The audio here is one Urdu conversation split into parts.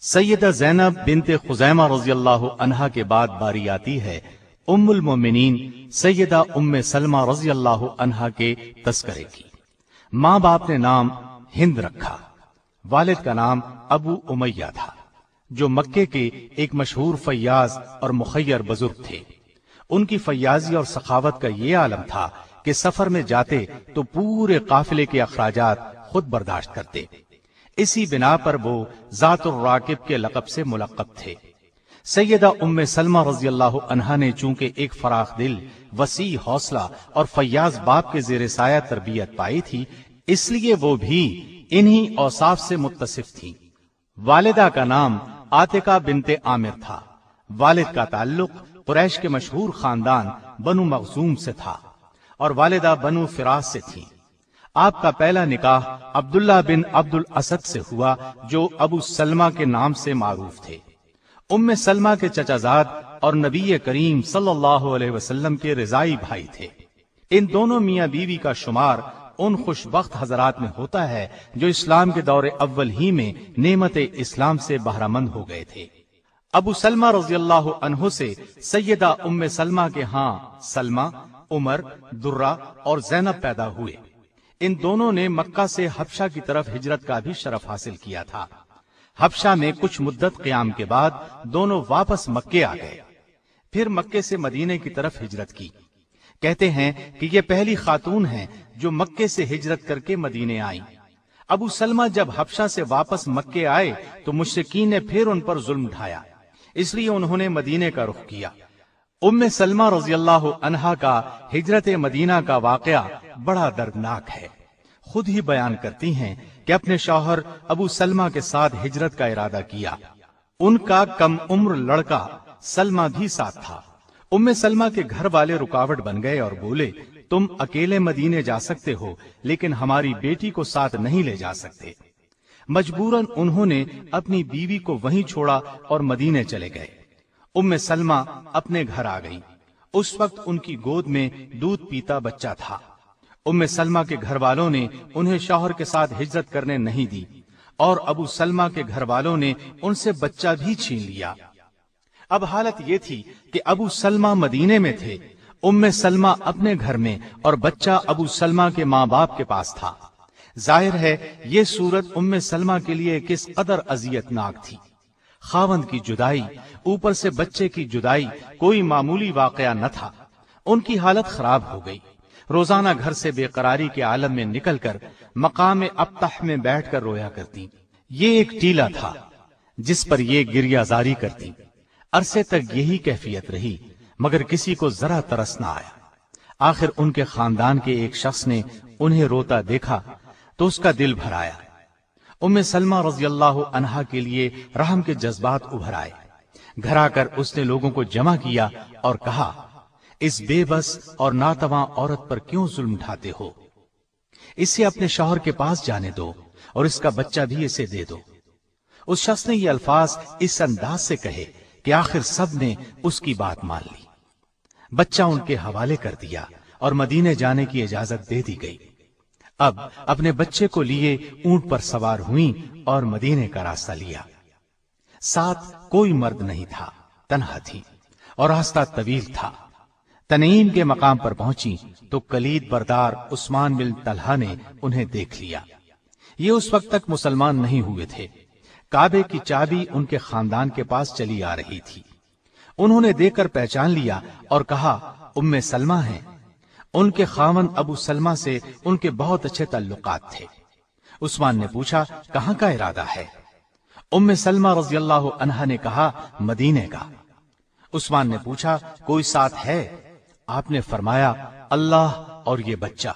سیدہ زینب بنت خزیمہ رضی اللہ عنہا کے بعد باری آتی ہے ام المومنین سیدہ ام سلمہ رضی اللہ عنہا کے تذکرے کی۔ ماں باپ نے نام ہند رکھا، والد کا نام ابو امیہ تھا، جو مکے کے ایک مشہور فیاض اور مخیر بزرگ تھے۔ ان کی فیاضی اور سخاوت کا یہ عالم تھا کہ سفر میں جاتے تو پورے قافلے کے اخراجات خود برداشت کرتے۔ اسی بنا پر وہ ذات الراکب کے لقب سے ملقب تھے۔ سیدہ ام سلمہ رضی اللہ عنہا نے چونکہ ایک فراخ دل، وسیع حوصلہ اور فیاض باپ کے زیر سایہ تربیت پائی تھی، اس لیے وہ بھی انہی اوصاف سے متصف تھی۔ والدہ کا نام عاتقہ بنت عامر تھا۔ والد کا تعلق قریش کے مشہور خاندان بنو مخزوم سے تھا اور والدہ بنو فراس سے تھی۔ آپ کا پہلا نکاح عبداللہ بن عبد الاسد سے ہوا، جو ابو سلمہ کے نام سے معروف تھے۔ ام سلمہ کے چچا زاد اور نبی کریم صلی اللہ علیہ وسلم کے رضائی بھائی تھے۔ ان دونوں میاں بیوی کا شمار ان خوش بخت حضرات میں ہوتا ہے جو اسلام کے دور اول ہی میں نعمت اسلام سے بہرہ مند ہو گئے تھے۔ ابو سلمہ رضی اللہ عنہ سے سیدہ ام سلمہ کے ہاں سلمہ، عمر، درہ اور زینب پیدا ہوئے۔ ان دونوں نے مکہ سے حبشہ کی طرف ہجرت کا بھی شرف حاصل کیا تھا۔ حبشہ میں کچھ مدت قیام کے بعد دونوں واپس مکے آ گئے، پھر مکے سے مدینے کی طرف ہجرت کی۔ کہتے ہیں کہ یہ پہلی خاتون ہیں جو مکے سے ہجرت کر کے مدینے آئیں۔ ابو سلمہ جب حبشہ سے واپس مکے آئے تو مشرکین نے پھر ان پر ظلم ڈھایا، اس لیے انہوں نے مدینے کا رخ کیا۔ ام سلمہ رضی اللہ عنہا کا ہجرت مدینہ کا واقعہ بڑا دردناک ہے۔ خود ہی بیان کرتی ہیں کہ اپنے شوہر ابو سلمہ کے ساتھ ہجرت کا ارادہ کیا۔ ان کا کم عمر لڑکا سلمہ بھی ساتھ تھا۔ ام سلمہ کے گھر والے رکاوٹ بن گئے اور بولے، تم اکیلے مدینے جا سکتے ہو لیکن ہماری بیٹی کو ساتھ نہیں لے جا سکتے۔ مجبوراً انہوں نے اپنی بیوی کو وہیں چھوڑا اور مدینے چلے گئے۔ ام سلمہ اپنے گھر آ گئی۔ اس وقت ان کی گود میں دودھ پیتا بچہ تھا۔ ام سلمہ کے گھر والوں نے انہیں شوہر کے ساتھ ہجرت کرنے نہیں دی اور ابو سلمہ کے گھر والوں نے ان سے بچہ بھی چھین لیا۔ اب حالت یہ تھی کہ ابو سلمہ مدینے میں تھے، ام سلمہ اپنے گھر میں اور بچہ ابو سلمہ کے ماں باپ کے پاس تھا۔ ظاہر ہے یہ صورت ام سلمہ کے لیے کس قدر اذیت ناک تھی۔ خاوند کی جدائی، اوپر سے بچے کی جدائی کوئی معمولی واقعہ نہ تھا۔ ان کی حالت خراب ہو گئی۔ روزانہ گھر سے بے قراری کے عالم میں نکل کر مقام ابطح میں بیٹھ کر رویا کرتی۔ یہ ایک ٹیلا تھا جس پر یہ گریہ زاری کرتی۔ عرصے تک یہی کیفیت رہی مگر کسی کو ذرا ترس نہ آیا۔ آخر ان کے خاندان کے ایک شخص نے انہیں روتا دیکھا تو اس کا دل بھر آیا۔ ام سلمہ رضی اللہ عنہا کے لیے رحم کے جذبات ابھر آئے۔ گھر آ کر اس نے لوگوں کو جمع کیا اور کہا، اس بے بس اور ناتواں عورت پر کیوں ظلم ڈھاتے ہو؟ اسے اپنے شوہر کے پاس جانے دو اور اس کا بچہ بھی اسے دے دو۔ اس شخص نے یہ الفاظ اس انداز سے کہے کہ آخر سب نے اس کی بات مان لی۔ بچہ ان کے حوالے کر دیا اور مدینے جانے کی اجازت دے دی گئی۔ اب اپنے بچے کو لیے اونٹ پر سوار ہوئیں اور مدینے کا راستہ لیا۔ ساتھ کوئی مرد نہیں تھا، تنہا تھی اور راستہ طویل تھا۔ تنعیم کے مقام پر پہنچی تو کلید بردار عثمان بن طلحہ نے انہیں دیکھ لیا۔ یہ اس وقت تک مسلمان نہیں ہوئے تھے۔ کعبے کی چابی ان کے خاندان کے پاس چلی آ رہی تھی۔ انہوں نے دیکھ کر پہچان لیا اور کہا، ام سلمہ ہیں۔ ان کے خاوند ابو سلمہ سے ان کے بہت اچھے تعلقات تھے۔ عثمان نے پوچھا، کہاں کا ارادہ ہے؟ ام سلمہ رضی اللہ عنہا نے کہا، مدینے کا۔ عثمان نے پوچھا، کوئی ساتھ ہے؟ آپ نے فرمایا، اللہ اور یہ بچہ۔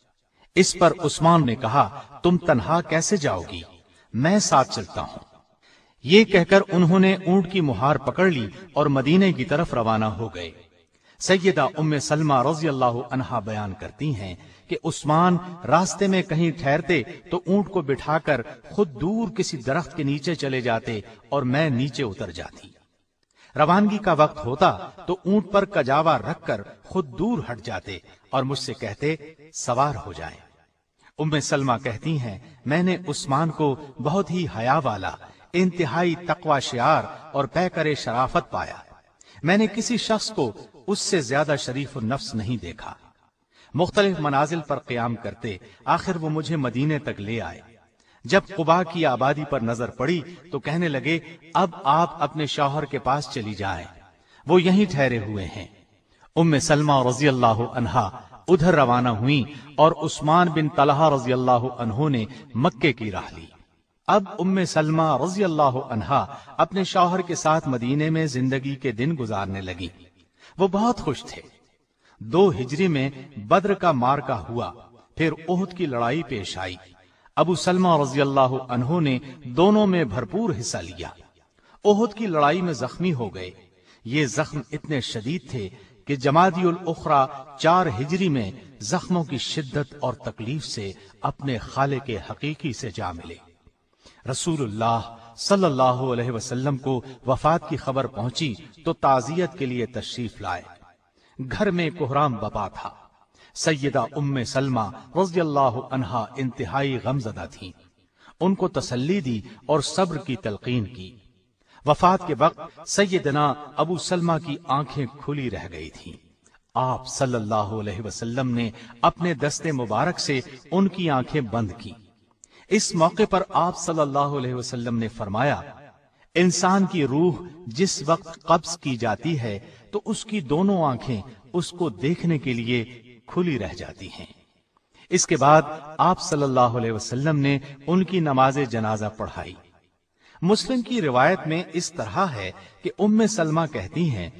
اس پر عثمان نے کہا، تم تنہا کیسے جاؤ گی؟ میں ساتھ چلتا ہوں۔ یہ کہہ کر انہوں نے اونٹ کی مہار پکڑ لی اور مدینے کی طرف روانہ ہو گئے۔ سیدہ ام سلمہ رضی اللہ عنہا بیان کرتی ہیں کہ عثمان راستے میں کہیں ٹھہرتے تو اونٹ کو بٹھا کر خود دور کسی درخت کے نیچے چلے جاتے اور میں نیچے اتر جاتی۔ روانگی کا وقت ہوتا تو اونٹ پر کجاوا رکھ کر خود دور ہٹ جاتے اور مجھ سے کہتے، سوار ہو جائیں۔ ام سلمہ کہتی ہیں، میں نے عثمان کو بہت ہی حیا والا، انتہائی تقوی شعار اور پیکر شرافت پایا۔ میں نے کسی شخص کو اس سے زیادہ شریف النفس نہیں دیکھا۔ مختلف منازل پر قیام کرتے آخر وہ مجھے مدینے تک لے آئے۔ جب قباء کی آبادی پر نظر پڑی تو کہنے لگے اب آپ اپنے شوہر کے پاس چلی جائیں، وہ یہیں ٹھہرے ہوئے ہیں۔ ام سلمہ رضی اللہ عنہا ادھر روانہ ہوئیں اور عثمان بن طلحہ رضی اللہ عنہ نے مکے کی راہ لی۔ اب ام سلمہ رضی اللہ عنہا اپنے شوہر کے ساتھ مدینے میں زندگی کے دن گزارنے لگی۔ وہ بہت خوش تھے۔ 2 ہجری میں بدر کا معرکہ ہوا، پھر احد کی لڑائی پیش آئی۔ ابو سلمہ رضی اللہ عنہ نے دونوں میں بھرپور حصہ لیا۔ احد کی لڑائی میں زخمی ہو گئے۔ یہ زخم اتنے شدید تھے کہ جمادی الاخری 4 ہجری میں زخموں کی شدت اور تکلیف سے اپنے خالق حقیقی سے جا ملے۔ رسول اللہ صلی اللہ علیہ وسلم کو وفات کی خبر پہنچی تو تعزیت کے لیے تشریف لائے۔ گھر میں کوہرام بپا تھا۔ سیدہ ام سلمہ رضی اللہ عنہا انتہائی غمزدہ تھیں۔ ان کو تسلی دی اور صبر کی تلقین کی۔ وفات کے وقت سیدنا ابو سلمہ کی آنکھیں کھلی رہ گئی تھیں۔ آپ صلی اللہ علیہ وسلم نے اپنے دست مبارک سے ان کی آنکھیں بند کی۔ اس موقع پر آپ صلی اللہ علیہ وسلم نے فرمایا، انسان کی روح جس وقت قبض کی جاتی ہے تو اس کی دونوں آنکھیں اس کو دیکھنے کے لیے کھلی رہ جاتی ہیں۔ اس کے بعد آپ صلی اللہ علیہ وسلم نے ان کی نماز جنازہ پڑھائی۔ مسلم کی روایت میں اس طرح ہے کہ ام سلمہ کہتی ہیں،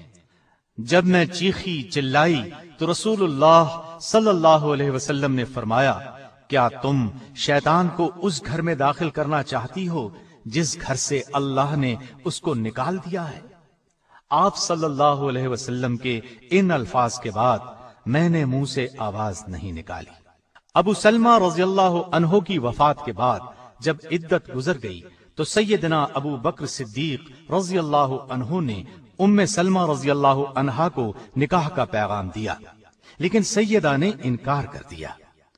جب میں چیخی چلائی تو رسول اللہ صلی اللہ علیہ وسلم نے فرمایا، کیا تم شیطان کو اس گھر میں داخل کرنا چاہتی ہو جس گھر سے اللہ نے اس کو نکال دیا ہے؟ آپ صلی اللہ علیہ وسلم کے ان الفاظ کے بعد میں نے منہ سے آواز نہیں نکالی۔ ابو سلمہ رضی اللہ عنہ کی وفات کے بعد جب عدت گزر گئی تو سیدنا ابو بکر صدیق رضی اللہ عنہ نے ام سلمہ رضی اللہ عنہا کو نکاح کا پیغام دیا، لیکن سیدہ نے انکار کر دیا۔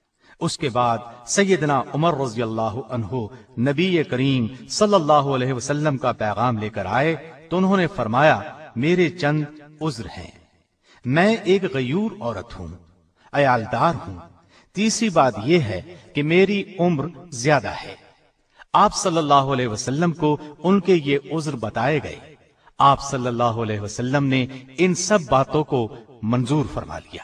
اس کے بعد سیدنا عمر رضی اللہ عنہ نبی کریم صلی اللہ علیہ وسلم کا پیغام لے کر آئے تو انہوں نے فرمایا، میرے چند عذر ہیں۔ میں ایک غیور عورت ہوں، عیالدار ہوں۔ تیسری بات یہ ہے کہ میری عمر زیادہ ہے۔ آپ صلی اللہ علیہ وسلم کو ان کے یہ عذر بتائے گئے۔ آپ صلی اللہ علیہ وسلم نے ان سب باتوں کو منظور فرما لیا۔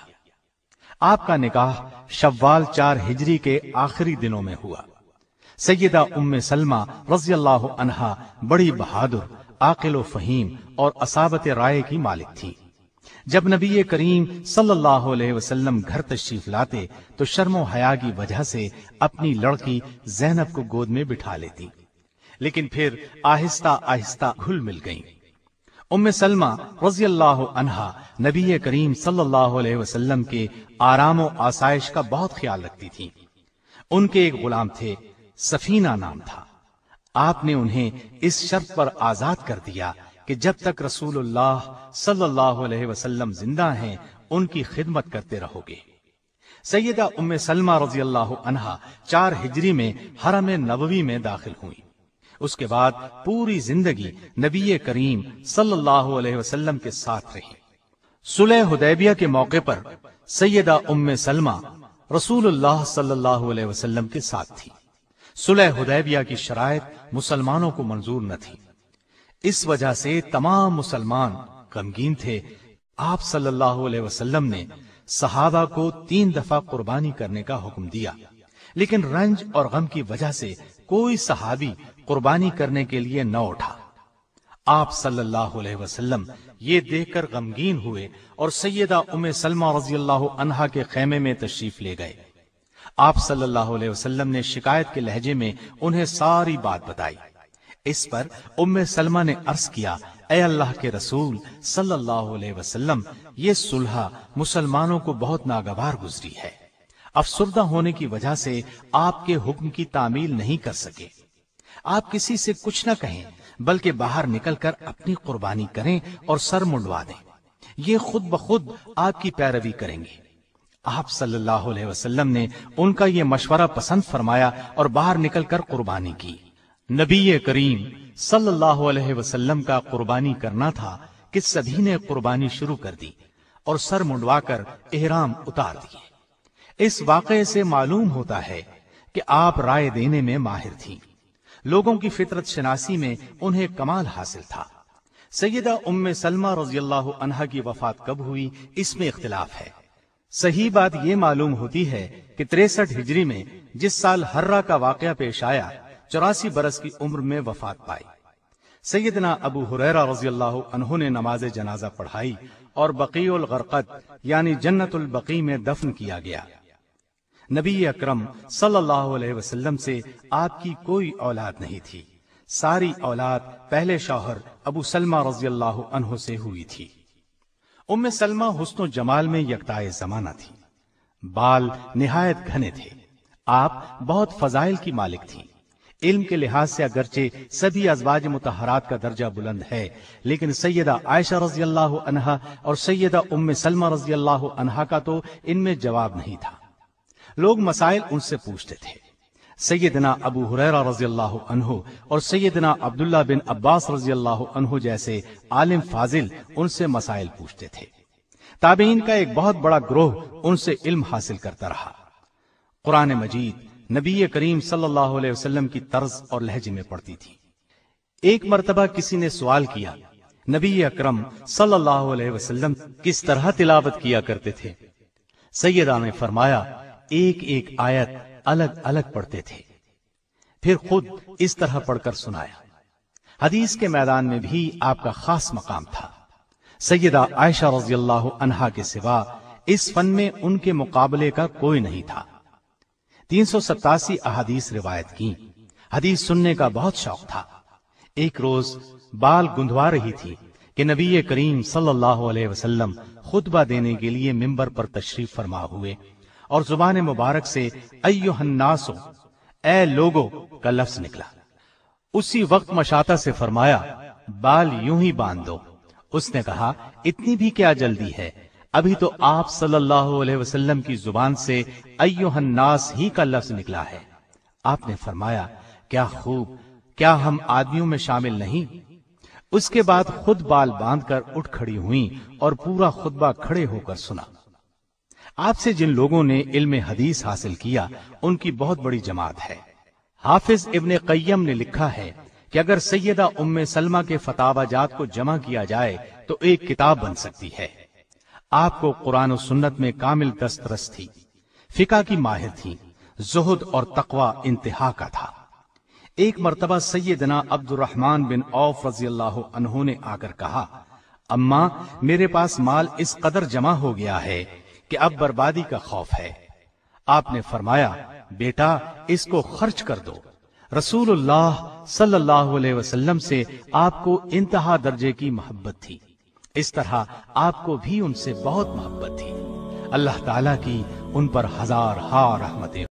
آپ کا نکاح شوال 4 ہجری کے آخری دنوں میں ہوا۔ سیدہ ام سلمہ رضی اللہ عنہا بڑی بہادر، عاقل و فہیم اور اصابت رائے کی مالک تھی۔ جب نبی کریم صلی اللہ علیہ وسلم گھر تشریف لاتے تو شرم و حیا کی وجہ سے اپنی لڑکی زینب کو گود میں بٹھا لیتی، لیکن پھر آہستہ آہستہ گھل مل گئیں۔ ام سلمہ رضی اللہ عنہا نبی کریم صلی اللہ علیہ وسلم کے آرام و آسائش کا بہت خیال رکھتی تھی۔ ان کے ایک غلام تھے، سفینہ نام تھا۔ آپ نے انہیں اس شرط پر آزاد کر دیا کہ جب تک رسول اللہ صلی اللہ علیہ وسلم زندہ ہیں ان کی خدمت کرتے رہو گے۔ سیدہ ام سلمہ رضی اللہ عنہا 4 ہجری میں حرم نبوی میں داخل ہوئی۔ اس کے بعد پوری زندگی نبی کریم صلی اللہ علیہ وسلم کے ساتھ رہی۔ صلح حدیبیہ کے موقع پر سیدہ ام سلمہ رسول اللہ صلی اللہ علیہ وسلم کے ساتھ تھی۔ صلح حدیبیہ کی شرائط مسلمانوں کو منظور نہ تھی، اس وجہ سے تمام مسلمان غمگین تھے۔ آپ صلی اللہ علیہ وسلم نے صحابہ کو 3 دفعہ قربانی کرنے کا حکم دیا، لیکن رنج اور غم کی وجہ سے کوئی صحابی قربانی کرنے کے لیے نہ اٹھا۔ آپ صلی اللہ علیہ وسلم یہ دیکھ کر غمگین ہوئے اور سیدہ ام سلمہ رضی اللہ عنہا کے خیمے میں تشریف لے گئے۔ آپ صلی اللہ علیہ وسلم نے شکایت کے لہجے میں انہیں ساری بات بتائی۔ اس پر ام سلمہ نے عرض کیا، اے اللہ کے رسول صلی اللہ علیہ وسلم، یہ صلح مسلمانوں کو بہت ناگوار گزری ہے۔ افسردہ ہونے کی وجہ سے آپ کے حکم کی تعمیل نہیں کر سکے۔ آپ کسی سے کچھ نہ کہیں بلکہ باہر نکل کر اپنی قربانی کریں اور سر منڈوا دیں، یہ خود بخود آپ کی پیروی کریں گے۔ آپ صلی اللہ علیہ وسلم نے ان کا یہ مشورہ پسند فرمایا اور باہر نکل کر قربانی کی۔ نبی کریم صلی اللہ علیہ وسلم کا قربانی کرنا تھا کہ سبھی نے قربانی شروع کر دی اور سر منڈوا کر احرام اتار دیے۔ اس واقعے سے معلوم ہوتا ہے کہ آپ رائے دینے میں ماہر تھیں، لوگوں کی فطرت شناسی میں انہیں کمال حاصل تھا۔ سیدہ ام سلمہ رضی اللہ عنہا کی وفات کب ہوئی اس میں اختلاف ہے۔ صحیح بات یہ معلوم ہوتی ہے کہ 63 ہجری میں جس سال حرہ کا واقعہ پیش آیا 84 برس کی عمر میں وفات پائی۔ سیدنا ابو ہریرہ رضی اللہ عنہ نے نماز جنازہ پڑھائی اور بقیع الغرقد یعنی جنت البقیع میں دفن کیا گیا۔ نبی اکرم صلی اللہ علیہ وسلم سے آپ کی کوئی اولاد نہیں تھی، ساری اولاد پہلے شوہر ابو سلمہ رضی اللہ عنہ سے ہوئی تھی۔ ام سلمہ حسن و جمال میں یکتائے زمانہ تھی، بال نہایت گھنے تھے، آپ بہت فضائل کی مالک تھی۔ علم کے لحاظ سے اگرچہ سبھی ازواج مطہرات کا درجہ بلند ہے، لیکن سیدہ عائشہ رضی اللہ عنہا اور سیدہ ام سلمہ رضی اللہ عنہا کا تو ان میں جواب نہیں تھا۔ لوگ مسائل ان سے پوچھتے تھے۔ سیدنا ابو ہریرہ رضی اللہ عنہ اور سیدنا عبداللہ بن عباس رضی اللہ عنہ جیسے عالم فاضل ان سے مسائل پوچھتے تھے۔ تابعین کا ایک بہت بڑا گروہ ان سے علم حاصل کرتا رہا۔ قرآن مجید نبی کریم صلی اللہ علیہ وسلم کی طرز اور لہجے میں پڑھتی تھی۔ ایک مرتبہ کسی نے سوال کیا، نبی اکرم صلی اللہ علیہ وسلم کس طرح تلاوت کیا کرتے تھے؟ سیدہ نے فرمایا ایک ایک آیت الگ الگ پڑھتے تھے، پھر خود اس طرح پڑھ کر سنایا۔ حدیث کے میدان میں بھی آپ کا خاص مقام تھا۔ سیدہ عائشہ رضی اللہ عنہا کے سوا اس فن میں ان کے مقابلے کا کوئی نہیں تھا۔ 387 احادیث روایت کی۔ حدیث سننے کا بہت شوق تھا۔ ایک روز بال گندوا رہی تھی کہ نبی کریم صلی اللہ علیہ وسلم خطبہ دینے کے لیے ممبر پر تشریف فرما ہوئے اور زبان مبارک سے ایھا الناس، اے لوگو کا لفظ نکلا۔ اسی وقت مشاطہ سے فرمایا بال یوں ہی باندھ دو۔ اس نے کہا اتنی بھی کیا جلدی ہے، ابھی تو آپ صلی اللہ علیہ وسلم کی زبان سے ایھا الناس ہی کا لفظ نکلا ہے۔ آپ نے فرمایا کیا خوب، کیا ہم آدمیوں میں شامل نہیں؟ اس کے بعد خود بال باندھ کر اٹھ کھڑی ہوئیں اور پورا خطبہ کھڑے ہو کر سنا۔ آپ سے جن لوگوں نے علم حدیث حاصل کیا ان کی بہت بڑی جماعت ہے۔ حافظ ابن قیم نے لکھا ہے کہ اگر سیدہ ام سلمہ کے فتاوی جات کو جمع کیا جائے تو ایک کتاب بن سکتی ہے۔ آپ کو قرآن و سنت میں کامل دسترس تھی، فقہ کی ماہر تھی، زہد اور تقوی انتہا کا تھا۔ ایک مرتبہ سیدنا عبد الرحمن بن عوف رضی اللہ عنہ نے آ کر کہا اماں میرے پاس مال اس قدر جمع ہو گیا ہے کہ اب بربادی کا خوف ہے۔ آپ نے فرمایا بیٹا اس کو خرچ کر دو۔ رسول اللہ صلی اللہ علیہ وسلم سے آپ کو انتہا درجے کی محبت تھی، اس طرح آپ کو بھی ان سے بہت محبت تھی۔ اللہ تعالیٰ کی ان پر ہزار ہا رحمتیں۔